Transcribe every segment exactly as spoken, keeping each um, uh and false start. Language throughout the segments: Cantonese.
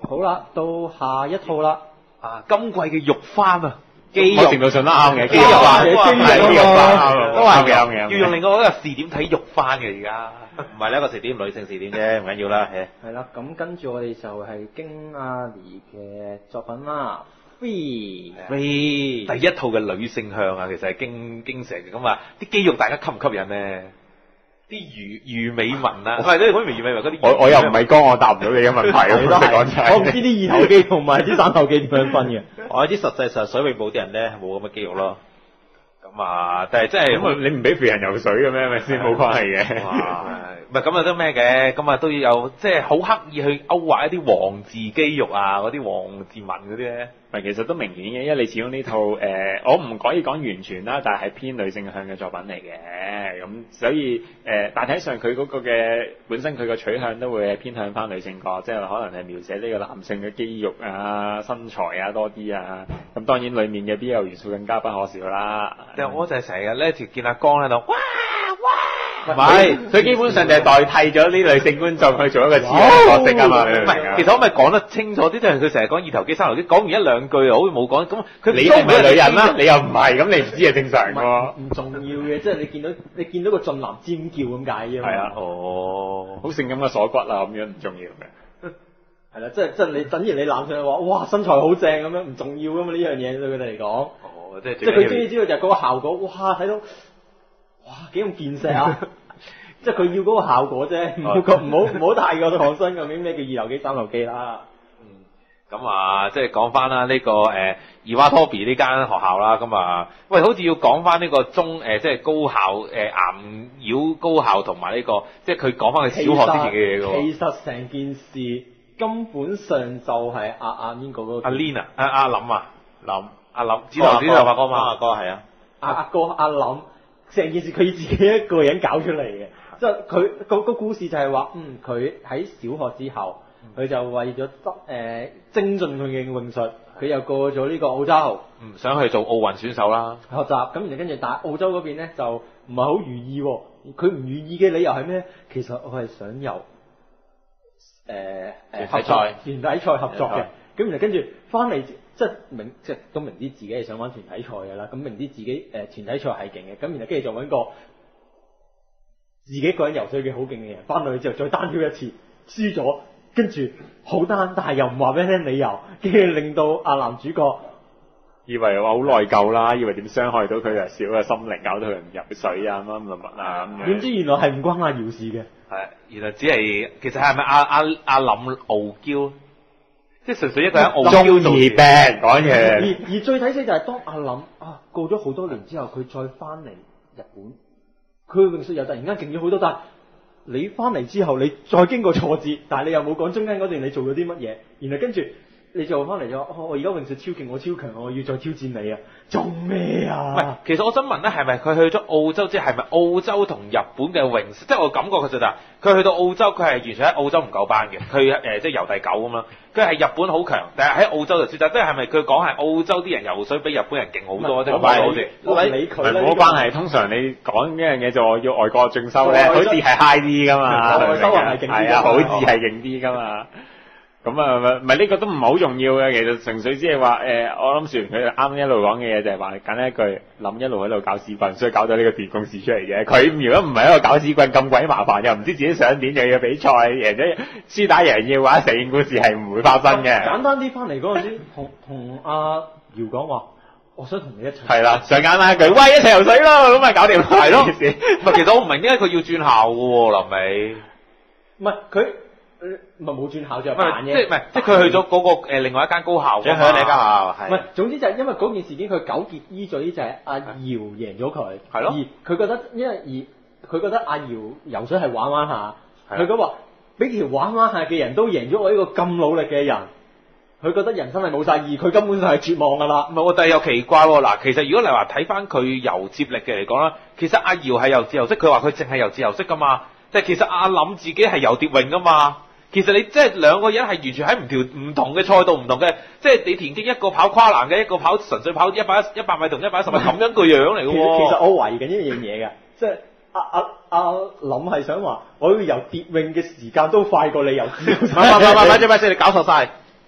好啦，到下一套啦。 啊，今季嘅肉番啊， 肌肉程度上都啱嘅， 肌肉啊， 肌肉係肌肉番都係啱嘅， 要用另外一個視點睇肉番嘅而家。 唔係呢一個視點，女性視點啫，唔緊要啦。 係啦，咁跟住我哋就係京阿尼嘅作品啦。Free， 喂，第一套嘅女性向啊，其實係經經常嘅咁啊，啲肌肉大家吸唔吸引咧？啲魚魚尾紋啊，係咧，嗰啲魚尾紋嗰啲。 我我又唔係哥，我答唔到你嘅問題。 你都係，我唔知啲二頭肌同埋啲三頭肌點樣分嘅。 我啲實際上水泳部啲人咧冇咁嘅肌肉咯。 咁啊，但係真係咁啊，你唔俾肥人游水嘅咩？咪先冇關係嘅。 唔係咁啊，都咩嘅？咁啊都要有，即係好刻意去勾畫一啲王字肌肉啊，嗰啲王字紋嗰啲咧。 唔係，其實都明顯嘅，因為你始終呢套誒、呃，我唔可以講完全啦，但係係偏女性向嘅作品嚟嘅。咁所以誒、呃，大體上佢嗰個嘅本身佢個取向都會係偏向翻女性角，即係可能係描寫呢個男性嘅肌肉啊、身材啊多啲啊。咁當然裡面嘅 B L 元素更加不可少啦。 但係我就係成日咧，就見阿江喺度，哇哇！ 唔係，佢基本上就係代替咗啲女性觀眾去做一個次嘅角色啊嘛。 唔係，其實我咪講得清楚啲，即係佢成日講二頭肌、三頭肌，講完一兩句又好似冇講，咁佢你係咪女人啦？你又唔係，咁你唔知係正常㗎。 唔重要嘅，即係你見到你見到個俊男尖叫咁解啫嘛。 係啊， 哦， 好性感嘅鎖骨啊，咁樣唔重要嘅。 係啦，即係即係你等於你男上話，哇身材好正咁樣，唔重要㗎嘛呢樣嘢對佢哋嚟講。 哦，即係即係佢最知道就係嗰個效果，哇睇到，哇幾咁見識啊！即係佢要嗰個效果啫，唔好唔好唔好太過創新究竟咩叫二頭肌、三頭肌啦。 嗯，咁啊，即係講翻啦呢個誒二娃 Toby 呢間學校啦，咁啊，喂，好似要講翻呢個中誒、呃、即係高校誒岩妖高校同埋呢個，即係佢講翻佢小學之前嘅嘢嘅喎。 其實成件事根本上就係阿阿邊個嗰個阿 Lin 啊，阿阿林啊，林阿林，指頭指頭髮哥嘛， 阿哥係啊， 阿阿哥阿林，成件事佢自己一個人搞出嚟嘅。即係佢個個故事就係話，嗯，佢喺小學之後，佢就為咗得誒精進佢嘅泳術，佢又過咗呢個澳洲， 嗯，想去做奧運選手啦， 學習。咁然後跟住，但係澳洲嗰邊咧就唔係好如意喎。佢唔如意嘅理由係咩？其實我係想由誒誒團體賽、 團體賽合作嘅。咁然後跟住翻嚟，即係明即係都明知自己係想玩團體賽嘅啦。咁明知自己誒團體賽係勁嘅，咁然後跟住就揾個自己一個人游水嘅好勁嘅人，翻到去之後再單挑一次，輸咗，跟住好單，但係又唔話俾你聽理由，跟住令到阿男主角以為話好內疚啦，以為點傷害到佢弱小嘅心靈，搞到佢唔游水啊，乜乜乜啊咁樣。點知原來係唔關阿姚事嘅， 係原來只係其實係咪阿阿阿林傲嬌，即係純粹一個人傲嬌中二病講嘢。 而而最睇死就係當阿林啊過咗好多年之後，佢再翻嚟日本。佢泳術又突然間勁咗好多，但係你翻嚟之後，你再經過挫折，但係你又冇講中間嗰段你做咗啲乜嘢，然後跟住你就翻嚟咗，哦，我而家泳術超勁，我超強，我要再挑戰你啊！做咩啊？ 唔係，其實我想問咧，係咪佢去咗澳洲之後，係咪澳洲同日本嘅泳，即係我感覺佢就係佢去到澳洲，佢係完全喺澳洲唔夠班嘅，佢誒、呃、即係游第九咁啦。佢係日本好強，但係喺澳洲就輸，即係係咪佢講係澳洲啲人游水比日本人勁好多？即係講好似我理佢冇關係。通常你講呢樣嘢就話要外國進修咧，好似係 high 啲噶嘛， 外收係勁啲， 係啊，好似係勁啲噶嘛。咁啊，唔係呢個都唔係好重要嘅，其實純粹只係話誒，我諗船佢啱一路講嘅嘢就係話簡單一句，諗一路喺度搞屎棍，所以搞到呢個電公事出嚟嘅。佢如果唔係一個搞屎棍咁鬼麻煩，又唔知自己想點，又要比賽，贏咗輸打贏要嘅話，成件故事係唔會發生嘅。 簡單啲翻嚟嗰陣時，同同阿姚講話，我想同你一齊。 係啦，上簡單一句，喂，一齊游水咯，咁咪搞掂。 係咯，唔係其實我唔明點解佢要轉校嘅喎，臨尾。 唔係佢。咪冇轉校就扮嘢， 即係唔係即係佢去咗嗰、那個、呃、另外一間高校， 即係去你間學校係。 唔係，總之就係因為嗰件事件，佢糾結依咗就係阿姚贏咗佢， 係咯。 而佢覺得因為而佢覺得阿姚游水係玩玩下，佢講話俾條玩玩下嘅人都贏咗我呢個咁努力嘅人，佢覺得人生係冇晒意義，佢根本就係絕望㗎啦。 唔係喎，但係又奇怪喎嗱，其實如果你話睇翻佢游接力嘅嚟講啦，其實阿姚係游自由式，佢話佢淨係游自由式㗎嘛，但係其實阿林自己係游蝶泳㗎嘛。其實你即係兩個人係完全喺唔條唔同嘅賽道唔同嘅，即係你田徑一個跑跨欄嘅，一個跑純粹跑一百一百米同一百一十米咁樣個樣嚟嘅喎。 其實我懷疑緊一樣嘢嘅，即係阿阿阿林係想話，我要游蝶泳嘅時間都快過你游自由式。 唔係唔係唔係，唔係你搞錯晒。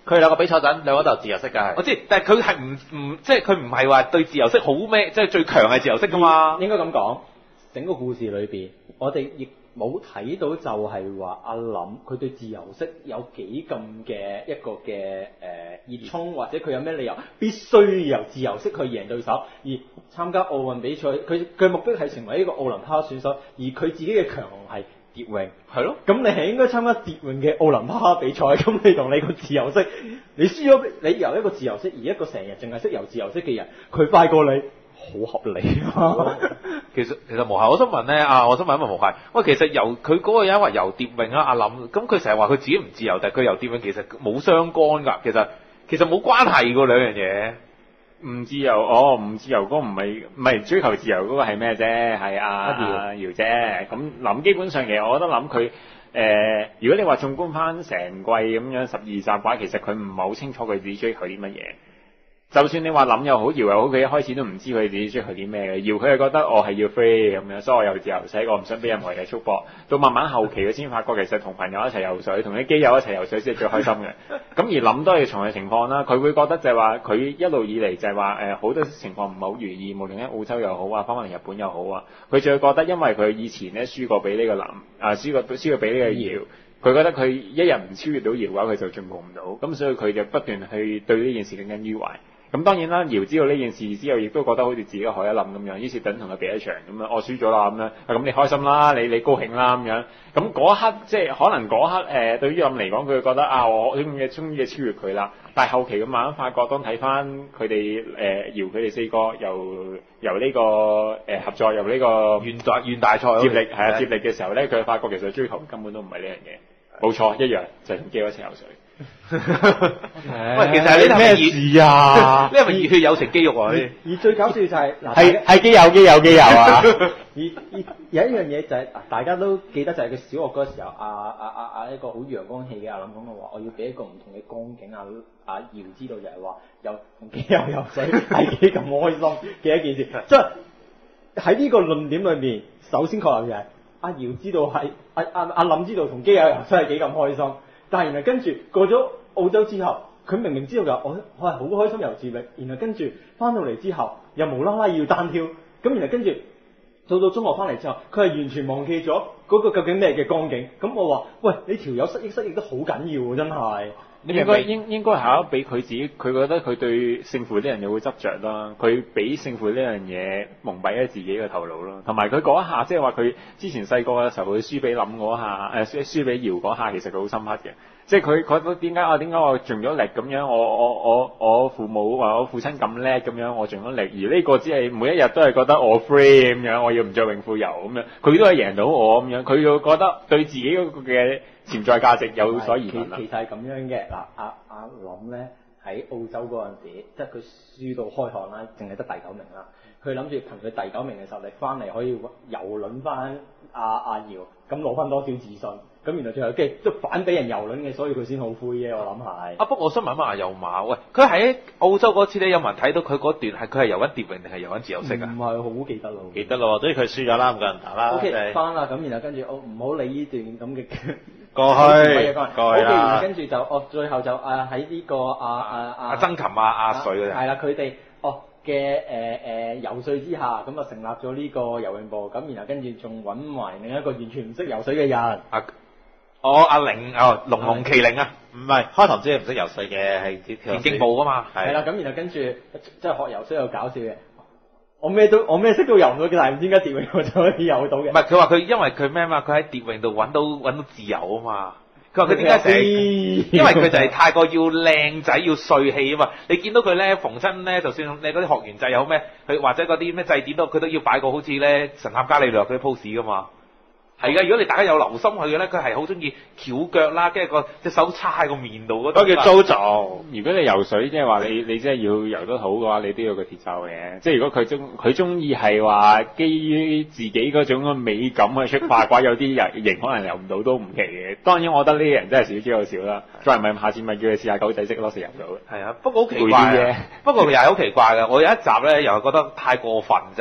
佢哋兩個比賽陣，兩個都係自由式㗎。 我知，但係佢係唔唔即係佢唔係話對自由式好咩？即係最強係自由式㗎嘛。 應該咁講，整個故事裏邊，我哋亦冇睇到就係話阿林佢對自由式有幾咁嘅一個嘅誒、呃、熱衷，或者佢有咩理由必須要由自由式去贏對手，而參加奧運比賽，佢佢目的係成為一個奧林匹克選手，而佢自己嘅強項係蝶泳， 係咯。 咁你係應該參加蝶泳嘅奧林匹克比賽，咁你同你個自由式，你輸咗，你由一個自由式而一個成日淨係識游自由式嘅人，佢快過你。好合理啊！ 其實其實無限，我想問咧啊，我想問一問無限，喂，其實游佢嗰個人話游蝶泳啊，阿林，咁佢成日話佢自己唔自由，但係佢游蝶泳其實冇相干㗎，其實其實冇關係㗎兩樣嘢。 唔自由，哦，唔自由嗰個唔係唔係追求自由嗰個係咩啫？係阿阿姚啫。咁林基本上其實我覺得諗佢誒，如果你話縱觀翻成季咁樣十二集嘅話，其實佢唔係好清楚佢自己追求啲乜嘢。就算你話諗又好，搖又好，佢一開始都唔知佢自己追求啲咩嘅。搖佢係覺得我係要 free 咁樣，所以我有自由式，我唔想俾任何嘢束縛。到慢慢後期佢先發覺，其實同朋友一齊游水，同啲基友一齊游水先係最開心嘅。咁而諗都係同樣情況啦，佢會覺得就係話佢一路以嚟就係話誒好多情況唔係好如意，無論喺澳洲又好啊，翻返嚟日本又好啊，佢就會覺得因為佢以前咧輸過俾呢個林啊，輸過輸過俾呢個搖。佢覺得佢一日唔超越到搖嘅話，佢就進步唔到，咁所以佢就不斷去對呢件事耿耿於懷。咁當然啦，姚知道呢件事之後，亦都覺得好似自己海一冧咁樣，於是等同佢比一場咁樣，我輸咗啦咁樣，咁你開心啦，你你高興啦咁樣。咁嗰一刻即係可能嗰刻誒、呃，對於林嚟講，佢覺得啊，我終於終於超越佢啦。但係後期咁慢慢發覺，當睇翻佢哋誒姚佢哋四個由由呢、這個誒、呃、合作由呢、這個原大原大賽接力係啊接力嘅時候咧，佢發覺其實追求根本都唔係呢樣嘢。冇錯，一樣就係同基友一齊游水。 喂，其實係呢咩事啊？ 呢係咪熱血有情肌肉啊？ 而而最搞笑就係、是、嗱， 係係基友基友基友啊！ 而而有一樣嘢就係、是、大家都記得就係佢小學嗰時候，阿阿阿阿一個好陽光氣嘅阿林講嘅話，我要俾一個唔同嘅光景。阿阿姚知道就係話，有同基友游水係幾咁開心嘅一件事。即係喺呢個論點裏面，首先確立就係阿姚知道係阿阿阿林知道同基友游水係幾咁開心。但係然後跟住過咗澳洲之後，佢明明知道㗎，我我係好開心游接力，然後跟住翻到嚟之後又無啦啦要單挑，咁然後跟住到到中學翻嚟之後，佢係完全忘記咗嗰個究竟咩嘅光景。咁我話：喂，你條友失憶失憶得好緊要喎，真係。 你應該應應該係俾佢自己，佢覺得佢對勝負呢樣嘢會執着啦，佢俾勝負呢樣嘢蒙蔽咗自己嘅頭腦咯。同埋佢嗰一下，即係話佢之前細個嘅時候，佢輸俾林嗰下，誒輸輸俾姚嗰下，其實佢好深刻嘅。即係佢覺得點解啊？點解我盡咗力咁樣？我我我我父母話我父親咁叻咁樣，我盡咗力，而呢個只係每一日都係覺得我 free 咁樣，我要唔着泳褲游咁樣，佢都係贏到我咁樣，佢就覺得對自己嗰個嘅潛在價值有所疑問啦。 其實係咁樣嘅嗱，阿阿林咧喺澳洲嗰陣時，即係佢輸到開學啦，淨係得第九名啦。佢諗住憑佢第九名嘅實力翻嚟，可以遊輪翻阿阿姚，咁攞翻多少自信。咁原來最後機即係反俾人遊輪嘅，所以佢先好灰啫。我諗係。啊， 不過我想問一問阿右馬，喂，佢喺澳洲嗰次咧，有冇人睇到佢嗰段係佢係游緊蝶泳定係游緊自由式啊？ 唔係好記得咯。 記得咯，所以佢輸咗啦，唔夠人打啦。 O K， 翻啦，咁然後跟住我唔好理呢段咁嘅過去過去啦。 跟住就哦，最後就啊喺呢個啊啊啊阿曾琴啊阿水嗰啲。 係啦，佢哋哦嘅誒誒游水之下，咁啊成立咗呢個游泳部，咁然後跟住仲揾埋另一個完全唔識游水嘅人。 啊哦，阿玲哦，龍龍麒麟啊， 唔係開頭只係唔識游水嘅，係田徑部噶嘛， 係啦，咁然後跟住即係學游水又搞笑嘅，我咩都我咩識都游唔到嘅，但係唔知點解蝶泳我就可以游到嘅。 唔係佢話佢因為佢咩嘛，佢喺蝶泳度揾到揾到自由啊嘛。佢話佢點解成日？因為佢就係太過要靚仔要帥氣啊嘛。你見到佢咧逢親咧，就算你嗰啲學員制有咩，佢或者嗰啲咩祭典都，佢都要擺個好似咧神探伽利略嗰啲 pose 噶嘛。係噶，如果你大家有留心佢嘅咧，佢係好中意翹腳啦，跟住個隻手叉喺個面度嗰個叫 Jojo。如果你游水，即係話你你即係要游得好嘅話，你都要個節奏嘅。即係如果佢中佢中意係話基於自己嗰種嘅美感去出發嘅話，有啲人型可能游唔到都唔奇嘅。當然，我覺得呢啲人真係少之又少啦。再唔係下次咪叫佢試下狗仔式咯，試游到。 係啊，不過好奇怪嘅。不過又係好奇怪嘅。我有一集咧，又係覺得太過分，就係、是。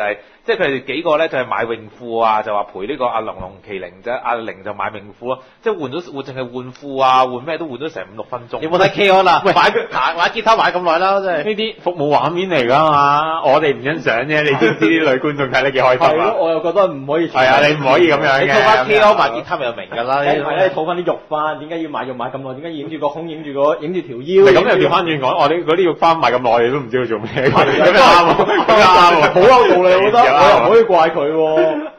即係佢哋幾個咧就係買泳褲啊，就話陪呢個阿龍龍麒麟啫，阿玲就買泳褲咯，即係換咗換淨係換褲啊，換咩都換咗成五六分鐘。 有冇睇 K O 啦？喂，買買買吉他買咁耐啦，真係。 呢啲服務畫面嚟㗎嘛，我哋唔欣賞啫，你知唔知啲女觀眾睇得幾開心啊？ 我又覺得唔可以。 係啊，你唔可以咁樣嘅。 你套翻 K O 買吉他咪就明㗎啦。 係咧，套翻啲肉翻，點解要買肉買咁耐？點解要影住個胸、影住個影住條腰？ 咁又調翻轉講，我哋嗰啲肉翻買咁耐，你都唔知佢做咩。咁又啱喎，咁又啱喎， 好有道理，我覺得。我又唔可以怪佢喎。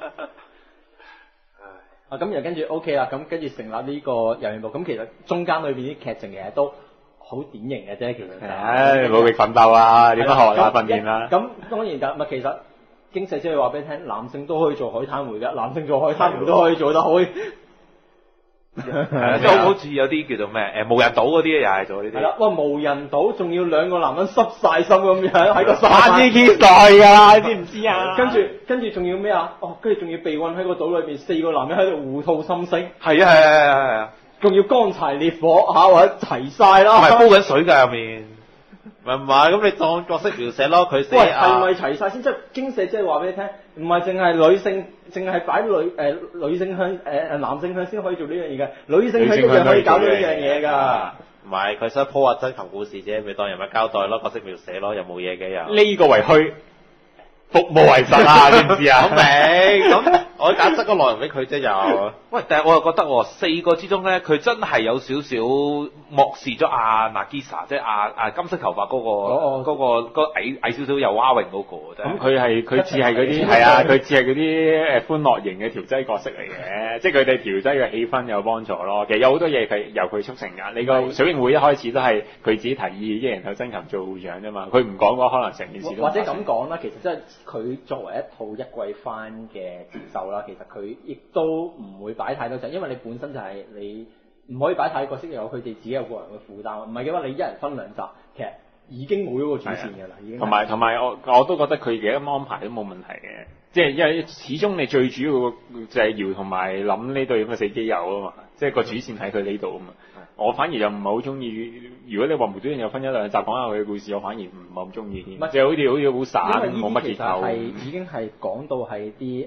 啊，咁然後跟住 OK 啦，咁跟住成立呢個遊戲部，咁其實中間裏邊啲劇情其實都好典型嘅啫，其實。 唉，努力奮鬥啊，點樣學啊，訓練啦。 咁當然就唔係其實經濟即係話俾你聽，男性都可以做海灘會㗎，男性做海灘會都可以做得好。 係啊，即係好似有啲叫做咩誒無人島嗰啲又係做呢啲。 係啦，哇無人島仲要兩個男人濕晒心咁樣喺個沙灘呢啲代㗎，知唔知啊？ 跟住跟住仲要咩啊？哦，跟住仲要被困喺個島裏邊，四個男人喺度互吐心聲。 係啊係啊係啊係啊！ 仲要乾柴烈火嚇，或者齊晒啦。 唔係煲緊水㗎入面。 唔係唔係，咁你當角色描寫咯，佢寫喂， 啊。 係咪齊晒先？即係經社即係話俾你聽，唔係淨係女性，淨係擺女誒、呃、女性向誒誒、呃、男性向先可以做呢樣嘢嘅，女性向一樣可以搞到呢樣嘢㗎。 唔係，佢想鋪下真琴故事啫，咪當人物交代咯，角色描寫咯，又冇嘢嘅又。 呢個為虛，服務為實啊，知唔知啊？ 我明，咁我揀出個內容俾佢啫又。 喂，但係我又覺得喎，四個之中咧，佢真係有少少漠視咗阿 Nagisa，即係阿阿金色頭髮嗰、嗰個嗰、嗰個嗰個矮矮少少又蛙泳嗰個真係。 咁佢係佢似係嗰啲係啊，佢似係嗰啲誒歡樂型嘅調劑角色嚟嘅，即係佢哋調劑嘅氣氛有幫助咯。其實有好多嘢係由佢促成㗎。你個水泳會一開始都係佢自己提議一人頭真琴做會長啫嘛，佢唔講嘅話，可能成件事都或者咁講啦，其實即係佢作為一套一季番嘅節奏啦，其實佢亦都唔會擺太多陣，因為你本身就係你唔可以擺太多角色，有佢哋自己有個人嘅負擔。唔係嘅話，你一人分兩集，其實已經冇咗個主線㗎啦，已經。 同埋同埋我我都覺得佢嘅咁安排都冇問題嘅，即係因為始終你最主要就係姚同埋諗呢對咁嘅死基友啊嘛，即係個主線喺佢呢度啊嘛。我反而又唔係好中意，如果你話無端端有分一兩集講下佢嘅故事，我反而唔係咁中意添。即係好似好似好散，冇乜結構。 係已經係講到係啲誒誒誒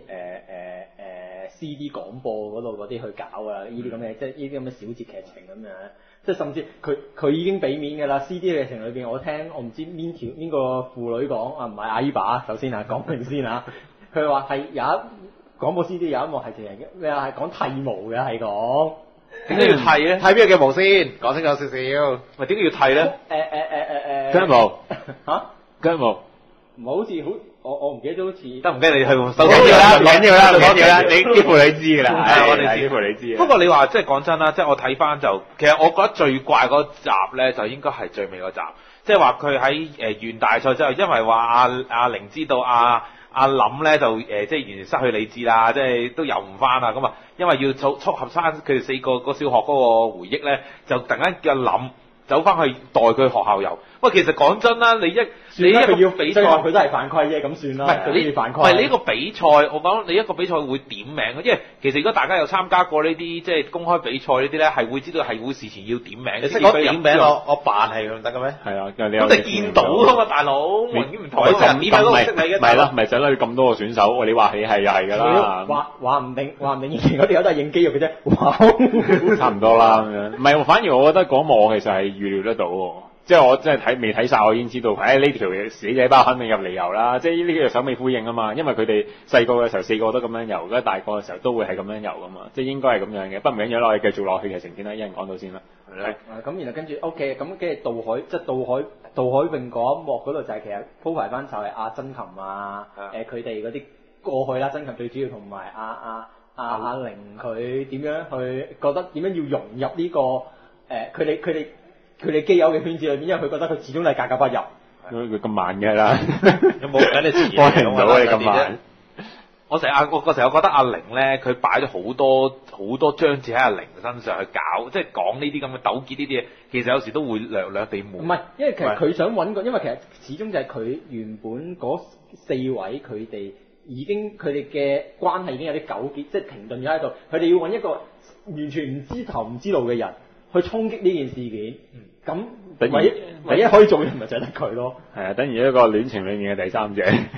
C D 廣播嗰度嗰啲去搞啊，呢啲咁嘅即係呢啲咁嘅小節劇情咁樣。即係甚至佢佢已經俾面㗎啦 ，C D 劇情裏邊我聽我唔知邊條邊個婦女講啊，唔係阿姨爸，首先啊講明先啊，佢話係有一廣播 C D 有一幕係淨係咩啊，係講剃毛嘅係講。 點解要剃咧？ 剃邊個嘅毛先？講清楚少少。 喂，點解要剃咧？ 誒誒誒誒誒。 腳毛嚇？ 腳毛。 唔好似好，我我唔記得咗好似。 得唔得？你去收緊要啦，唔緊要啦，唔緊要啦，你幾乎你知㗎啦。 係我哋幾乎你知。 不過你話即係講真啦，即係我睇翻就，其實我覺得最怪嗰集咧，就應該係最尾嗰集，即係話佢喺誒完大賽之後，因為話阿阿玲知道阿阿林咧就誒、呃、即係完全失去理智啦，即係都游唔翻啦咁啊，因為要湊撮合翻佢哋四個個小學嗰個回憶咧，就突然間叫阿林走翻去代佢學校遊。喂，其實講真啦，你一你一個要比賽， 佢都係犯規啫，咁算啦。 唔係你犯規。 唔係你呢個比賽，我講你一個比賽會點名嘅，因為其實如果大家有參加過呢啲即係公開比賽呢啲咧，係會知道係會事前要點名。 你識講點名我我扮係咁得嘅咩？ 係啊， 咁你見到㗎嘛，大佬，明顯唔同。 咁成點名都識你嘅。 咪咯，咪就係啦，咁多個選手，你話起係又係㗎啦。 話話唔定話唔定以前嗰啲有都係應肌肉嘅啫。哇， 差唔多啦咁樣。唔係，反而我覺得嗰幕其實係預料得到喎。即係我真係睇未睇晒，我已經知道，誒呢條死仔包肯定入嚟游啦。即係呢個首尾呼應啊嘛，因為佢哋細個嘅時候四個都咁樣游，而家大個嘅時候都會係咁樣游噶嘛，即係應該係咁樣嘅。不唔緊要啦，我哋繼續落去劇情先啦，一人講到先啦。係。 咁然後跟住 OK，咁跟住渡海，即係渡海渡海泳嗰一幕嗰度就係其實鋪排翻就係阿真琴啊，誒佢哋嗰啲過去啦，真琴最主要同埋阿阿阿阿玲佢點樣去覺得點樣要融入呢個誒佢哋佢哋。佢哋基友嘅圈子裏面，因為佢覺得佢始終都係格格不入。 佢咁慢嘅啦， 有冇緊你遲幫唔到你咁慢。 我成日我嗰時候覺得阿玲咧，佢擺咗好多好多章節喺阿玲身上去搞，即係講呢啲咁嘅糾結呢啲嘢，其實有時都會略略地悶。 唔係，因為其實佢想揾個，因為其實始終就係佢原本嗰四位佢哋已經佢哋嘅關係已經有啲糾結，即係停頓咗喺度。佢哋要揾一個完全唔知頭唔知路嘅人去衝擊呢件事件。嗯咁唯一唯一可以做嘅咪就係得佢咯。 係啊，等於一個戀情裏面嘅第三者。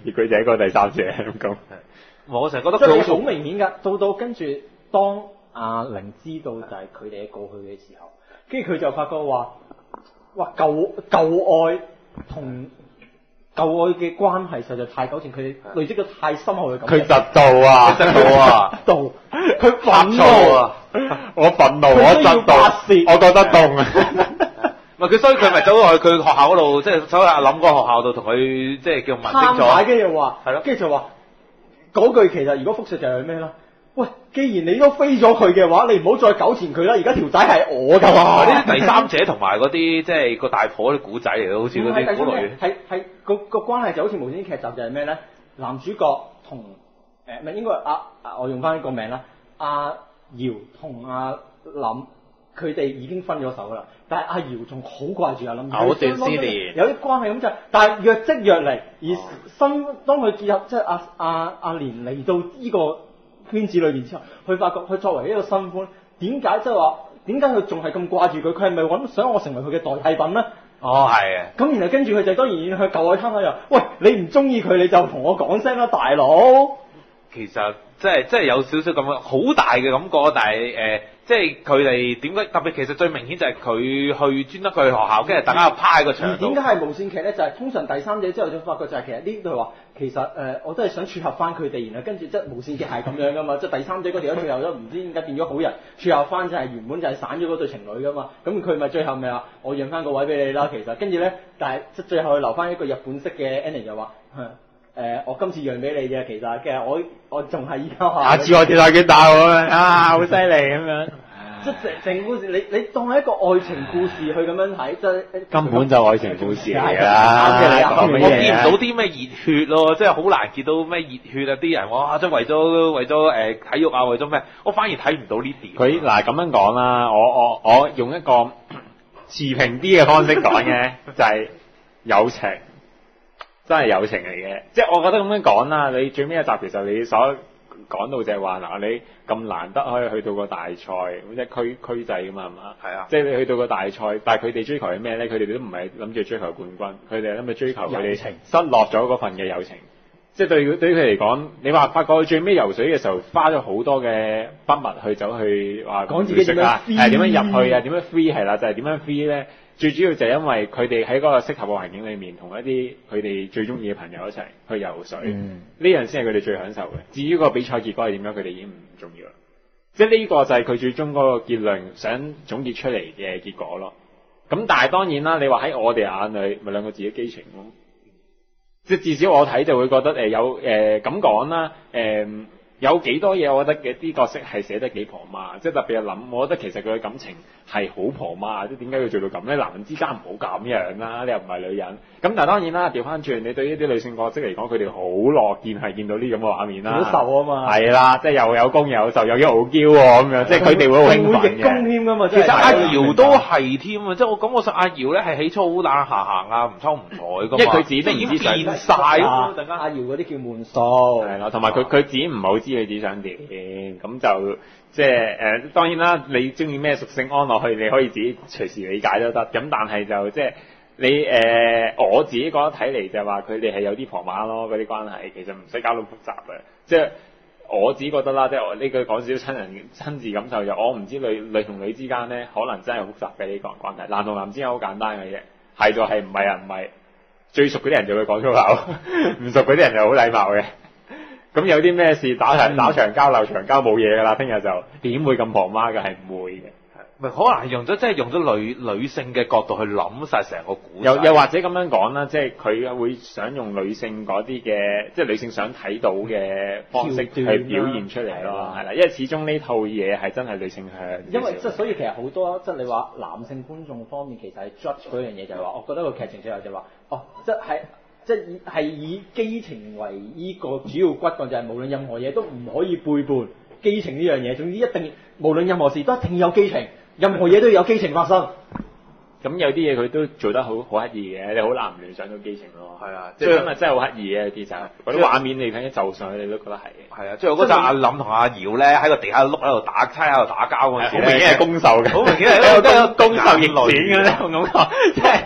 而佢就係一個第三者咁講。 我成日覺得即係佢好好明顯㗎，到到跟住當阿玲知道就係佢哋嘅過去嘅時候，跟住佢就發覺話，哇舊舊愛同舊愛嘅關係實在太糾纏，佢哋累積咗太深厚嘅感情。 佢窒到啊！ 得到啊！ 到佢憤怒燥啊！ 我憤怒，我佢需要窒到， 發泄我覺得凍啊！ 唔係佢，所以佢咪走咗去佢學校嗰度，即係走去阿林嗰個學校度同佢即係叫問清攤牌， 楚。 跟住話係咯跟住就話嗰句其實如果複述就係咩啦？喂，既然你都飛咗佢嘅話，你唔好再糾纏佢啦！而家條仔係我㗎嘛！ 呢啲第三者同埋嗰啲即係個大婆啲古仔嚟嘅，好似嗰啲古女。 係係個個關係就好似無線劇集就係咩咧？男主角同誒唔係應該阿啊我用翻個名啦，阿姚同阿林佢哋已經分咗手啦，但係阿姚仲好掛住阿林， 藕斷絲連有啲關係咁就，但係若即若離，而新當佢結合即係阿阿阿蓮嚟到呢個圈子裏邊之後，佢發覺佢作為一個新歡，點解即係話點解佢仲係咁掛住佢？佢係咪揾想我成為佢嘅代替品咧？ 哦，係啊。 咁然後跟住佢就當然向舊愛攤牌又，喂，你唔中意佢你就同我講聲啦，大佬。 其實即係即係有少少咁樣好大嘅感覺，但係誒、呃，即係佢哋點解特別？其實最明顯就係佢去專登去學校，跟住大家又趴喺個牆度。 點解係無線劇咧？就係、是、通常第三者之後就發覺就係其實呢度話，其實誒、呃、我都係想撮合翻佢哋，然後跟住即係無線劇係咁樣噶嘛，即係第三者嗰條友最後都唔知點解變咗好人，撮合翻就係原本就係散咗嗰對情侶噶嘛，咁佢咪最後咪話我讓翻個位俾你啦，其實跟住咧，但係即係最後佢留翻一個日本式嘅 ending 就話。誒、呃，我今次讓俾你嘅，其實其實我我仲係依家學。 下次我跌下幾大我啊，好犀利咁樣。 即係成成故事，你你當係一個愛情故事去咁樣睇，即係根本就愛情故事嚟㗎啱啦。 嘅你啱嘅我見唔到啲咩熱血咯，即係好難見到咩熱血啊！啲人哇，即係為咗為咗誒、呃、體育啊，為咗咩？我反而睇唔到呢啲。 佢嗱咁樣講啦，我我我用一個持平啲嘅方式講嘅，就係友情。真係友情嚟嘅，即係我覺得咁樣講啦。你最尾一集其實你所講到就係話嗱，你咁難得可以去到個大賽，即係區區制㗎嘛，係嘛？係啊。即係你去到個大賽，但係佢哋追求係咩咧？佢哋都唔係諗住追求冠軍，佢哋係諗住追求佢哋失落咗嗰份嘅友情。即係對對於佢嚟講，你話發覺最尾游水嘅時候花咗好多嘅筆墨去走去話講自己點樣 free 係點樣入去啊？點樣 free 係啦，就係點樣 free 咧？最主要就係因為佢哋喺嗰個適合嘅環境裏面，同一啲佢哋最中意嘅朋友一齊去游水，呢樣先係佢哋最享受嘅。至於個比賽結果係點樣，佢哋已經唔重要啦。即係呢個就係佢最終嗰個結論想總結出嚟嘅結果咯。咁但係當然啦，你話喺我哋眼裏，咪兩個字嘅激情咯。即係至少我睇就會覺得誒有誒咁講啦，誒、呃、有幾多嘢，我覺得嘅啲角色係寫得幾婆媽，即係特別係諗，我覺得其實佢嘅感情係好婆媽，即係點解要做到咁咧？男人之間唔好咁樣啦，你又唔係女人。咁但係當然啦，調翻轉，你對呢啲女性角色嚟講，佢哋好樂見係見到呢咁嘅畫面啦。 好受啊嘛。係啦，即係又有攻又有受，又有傲嬌喎咁樣，即係佢哋會好興奮嘅。 會逆攻添㗎嘛， 其實阿瑤都係添啊，即係我感覺上阿瑤咧係起初好懶行行啊，唔抽唔睬㗎嘛。 因為佢自己都唔知已經變晒咯， 突然間阿瑤嗰啲叫悶數。 係啦，同埋佢佢自己唔係好知佢自己想點，咁就即係誒、呃、當然啦，你中意咩屬性安落去，你可以自己隨時理解都得。咁但係就即係你誒、呃、我自己覺得睇嚟就係話佢哋係有啲婆媽咯，嗰啲關係其實唔使搞到複雜嘅。即係我自己覺得啦，即係我呢句講少少親人親自感受就，我唔知女女同女之間咧，可能真係好複雜嘅呢個關係。男同男之間好簡單嘅啫，係就係，唔係啊唔係。最熟嗰啲人就會講粗口，唔熟嗰啲人就好禮貌嘅。咁有啲咩事打場打場交流場交冇嘢㗎啦，聽日就點會咁婆媽嘅？係唔會嘅。 咪可能係用咗即係用咗女女性嘅角度去諗晒成個故事。 又又或者咁樣講啦，即係佢會想用女性嗰啲嘅，即係女性想睇到嘅方式去表現出嚟咯，係啦，因為始終呢套嘢係真係女性向。 因為即係所以其實好多即係你話男性觀眾方面其實係 judge 嗰樣嘢就係話，我覺得個劇情最後就話，哦，即係即係以係以基情為依個主要骨幹，就係無論任何嘢都唔可以背叛基情呢樣嘢，總之一定無論任何事都一定要有基情。任何嘢都要有基情發生， 咁有啲嘢佢都做得好好刻意嘅，你好難聯想到基情咯。 係啊， 即係今日真係好刻意嘅有啲就嗰啲畫面你睇一就上去，你都覺得係。係啊，即係嗰陣阿林同阿瑤咧喺個地下碌喺度打，差喺度打交嗰陣時， 好明顯係攻受嘅， 好明顯係喺度攻受逆轉嘅咧，我感覺即係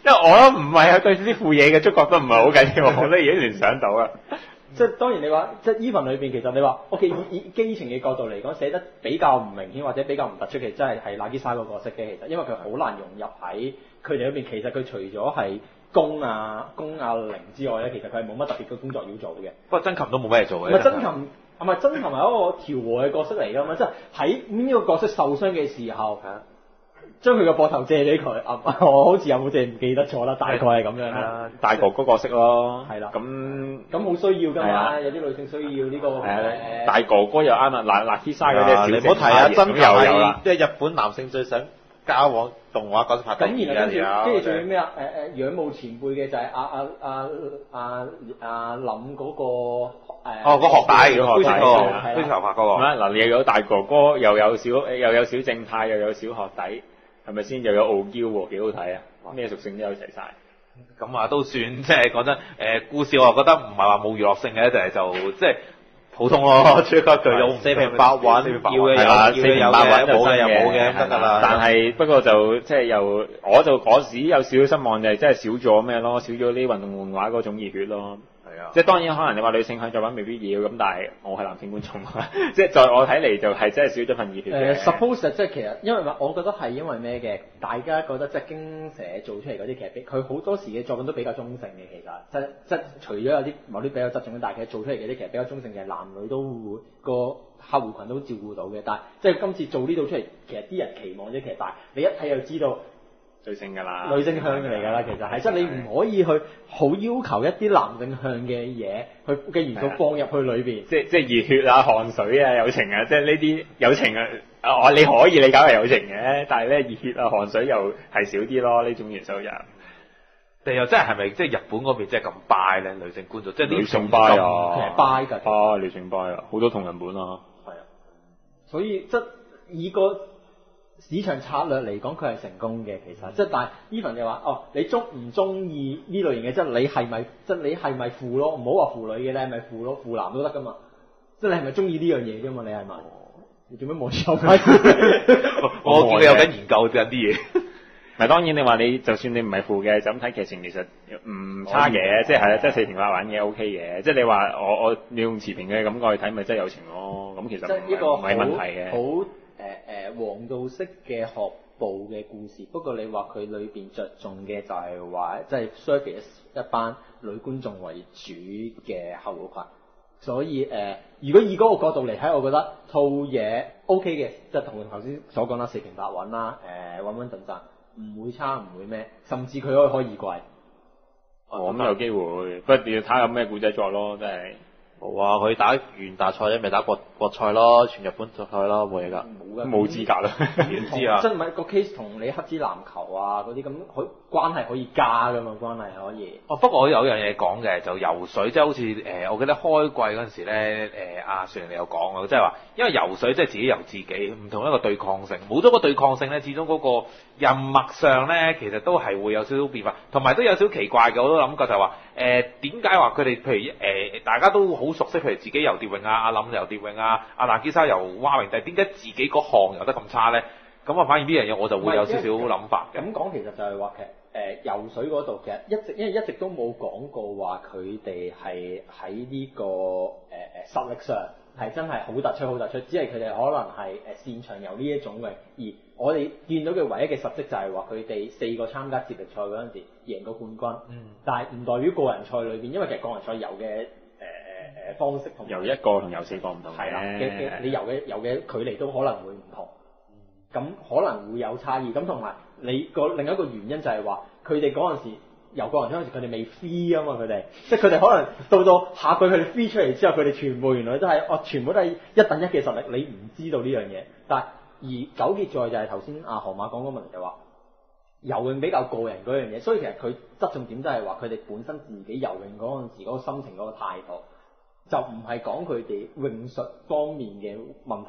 因為我都唔係啊，對啲副嘢嘅觸覺都唔係好緊要，我都已經聯想到啦。 即係當然你話，即係 Even 裏邊其實你話，O K 以以基情嘅角度嚟講，寫得比較唔明顯或者比較唔突出嘅，真係係娜基莎個角色嘅。其實因為佢好難融入喺佢哋裏邊。其實佢除咗係攻啊攻啊零之外咧，其實佢係冇乜特別嘅工作要做嘅。 不過真琴都冇咩做嘅。 唔係真琴，唔係真琴係一個調和嘅角色嚟㗎嘛，即係喺呢個角色受傷嘅時候。將佢個膊頭借俾佢，啊，我好似有冇借唔記得咗啦，大概係咁樣啦。 大哥哥角色咯， 係啦。 咁咁好需要㗎嘛，有啲女性需要呢個。 係啊，大哥哥又啱啊，娜娜基莎嗰隻小你唔好提啊，真又有啦。 即係日本男性最想交往動畫角色拍第二咁然後跟住， 嘅跟住仲有咩啊？誒誒，仰慕前輩嘅就係阿阿阿阿阿林嗰個誒。 哦，個學弟， 個學弟， 灰頭髮嗰個。 嗱，你又有大哥哥，又有小又有小正太，又有小學弟。係咪先？又有傲嬌喎，幾好睇啊！咩屬性都有齊晒。 咁啊，都算即係講真，誒、呃、故事我又覺得唔係話冇娛樂性嘅，就係就即係普通咯，出一句有四平八穩， 四平八要嘅穩， 有，四平八穩，冇嘅又冇嘅，得㗎啦。 但係不過就即係又，我就嗰時有少少失望，就係真係少咗咩咯，少咗啲運動漫畫嗰種熱血咯。 係啊， 即係當然可能你話女性向作品未必要咁，但係我係男性觀眾，即係在我睇嚟就係真係少咗份熱血嘅。 誒 suppose 即係其實因為我覺得係因為咩嘅？大家覺得即係京社做出嚟嗰啲劇佢好多時嘅作品都比較中性嘅，其實即即除咗有啲某啲比較側重嘅，但係其實做出嚟嘅啲劇比較中性嘅，男女都會個客戶群都照顧到嘅。但係即係今次做呢套出嚟，其實啲人期望啫，其實但係你一睇就知道。 女性㗎啦， 女性向嚟㗎啦，其實係即係你唔可以去好要求一啲男性向嘅嘢，去嘅元素放入去裏邊， 即即係熱血啊、汗水啊、友情啊，即係呢啲友情啊，啊你可以理解為友情嘅，但係咧熱血啊、汗水又係少啲咯，呢種元素又。 你又真係係咪即係日本嗰邊即係咁 buy 咧？女性觀眾即係女性 buy 啊， 其實 buy 㗎， 啊女性 buy 啊，好多同人本啊， 係啊，所以即以個市場策略嚟講，佢係成功嘅。其實即係但係 even 就話哦，你中唔中意呢類型嘅？即係你係咪即係你係咪腐咯？唔好話腐女嘅，你係咪腐咯？腐男都得㗎嘛。即係你係咪中意呢樣嘢啫嘛？你係咪？你做咩望住我？ 我見你有緊研究緊啲嘢。 咪當然你話你就算你唔係腐嘅，就咁睇劇情其實唔差嘅，即係係即係四平八穩嘅 OK 嘅。即係你話我我你用持平嘅感覺去睇，咪真係友情咯。咁其實即係一個唔係問題嘅。 好誒誒黃道式嘅學步嘅故事，不過你話佢裏邊着重嘅就係話即係 service 一班女觀眾為主嘅後群。所以誒、呃，如果以嗰個角度嚟睇，我覺得套嘢 OK 嘅，即係同頭先所講啦，四平八穩啦，誒穩穩陣陣。唔會差唔會咩，甚至佢可以開二季。 我諗有機會，不過要睇下有咩古仔作咯，真係。 冇啊，佢打完大賽啫，咪打國國賽咯，全日本賽咯，冇嘢㗎。 冇㗎， 冇資格啦， 點知啊？ 即係咪個 case 同你黑子籃球啊嗰啲咁，佢關係可以加㗎嘛？關係可以。 哦，不過我有樣嘢講嘅，就游水，即係好似誒、呃，我記得開季嗰陣時咧，誒阿雪你有講啊，即係話，因為游水即係自己游自己，唔同一個對抗性，冇咗個對抗性咧，始終嗰個人脈上咧，其實都係會有少少變化，同埋都有少少奇怪嘅，我都諗過就係話，誒點解話佢哋譬如誒、呃、大家都好熟悉，譬如自己游蝶泳啊，阿林游蝶泳啊，阿娜基莎游蛙泳，但係點解自己嗰項游得咁差咧？咁啊，反而呢樣嘢我就會有少少諗法嘅。 咁講其實就係話其實誒、呃、游水嗰度其實一直因為一直都冇講過話佢哋係喺呢個誒誒、呃、實力上係真係好突出好突出，只係佢哋可能係誒擅長游呢一種嘅。而我哋見到嘅唯一嘅實績就係話佢哋四個參加接力賽嗰陣時贏過冠軍。嗯。但係唔代表個人賽裏邊，因為其實個人賽游嘅誒誒誒方式同游一個同游四個唔同嘅。 係啦，嘅嘅你游嘅游嘅距離都可能會唔同。咁可能會有差異，咁同埋你個另一個原因就係話，佢哋嗰陣時游個人賽嗰陣時，佢哋未 free 啊嘛，佢哋，即係佢哋可能到到下季佢哋 free 出嚟之後，佢哋全部原來都係哦，全部都係一等一嘅實力，你唔知道呢樣嘢。但係而糾結在就係頭先阿河馬講嗰個問題就話，游泳比較個人嗰樣嘢，所以其實佢側重點都係話佢哋本身自己游泳嗰陣時嗰個心情嗰個態度，就唔係講佢哋泳術方面嘅問題。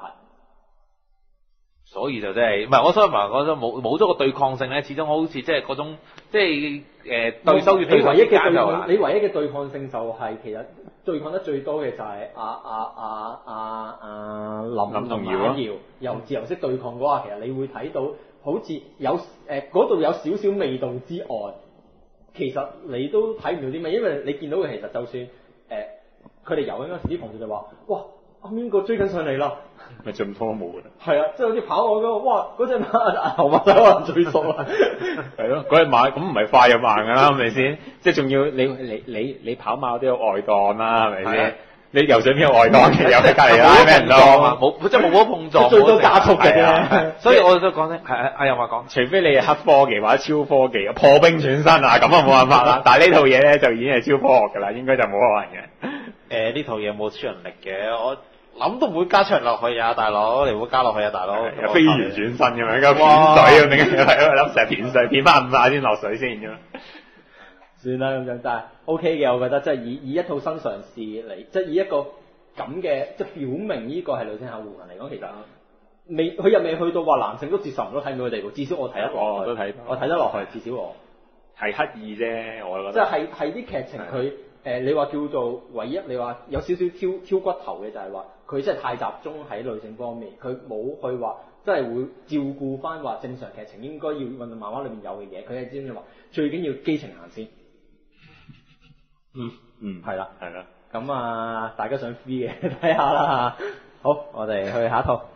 所以就真係，唔係我所以話嗰種冇冇咗個對抗性咧，始終好似即係嗰種即係誒對手與對手之間就難。 你唯一嘅對抗性就係、是、其實對抗得最多嘅就係阿阿阿阿阿林林同瑤咯， 由自由式對抗嗰下，其實你會睇到好似有誒嗰度有少少味道之外， 其實你都睇唔到啲咩，因為你見到嘅其實就算誒佢哋游緊嗰時啲同事就話：哇，阿邊個追緊上嚟啦！ 咪進拖冇㗎啦。 係啊，即係好似跑我嗰個，哇！嗰隻馬牛馬仔可能最熟啦。 係咯，嗰隻馬咁唔係快就慢㗎啦，係咪先？即係仲要你你你你跑馬都有外檔啦，係咪先？你游水邊有外檔嘅？游喺隔離拉咩人檔啊？ 冇，即係冇嗰碰撞， 最多加速嘅啫。 所以我都講咧，係阿又話講， 除非你係黑科技或者超科技，破冰轉身啊，咁啊冇辦法啦。但係呢套嘢咧就已經係超科學㗎啦，應該就冇可能嘅。 誒呢套嘢冇超能力嘅，我諗都唔會加超人落去啊，大佬，你唔會加落去啊，大佬。 有飛魚轉身咁樣，咁片水咁樣，係啊，諗成日片水，片翻五下先落水先咁樣。 算啦咁樣，但係 O K 嘅，我覺得即係以以一套新嘗試嚟，即係以一個咁嘅，即係表明呢個係女性客戶群嚟講，其實未佢又未去到話男性都接受唔到睇唔到佢哋喎，至少我睇得落去， 我都睇， 我睇得落去，至少我係刻意啫，我覺得。 即係係係啲劇情佢誒、呃，你話叫做唯一，你話有少少挑挑骨頭嘅就係話佢真係太集中喺女性方面，佢冇去話真係會照顧翻話正常劇情應該要運動漫畫裏面有嘅嘢，佢係知唔知話最緊要基情行先。 嗯嗯， 係啦， 係啦。 咁啊，大家想 free 嘅睇下啦。好，我哋去下一套。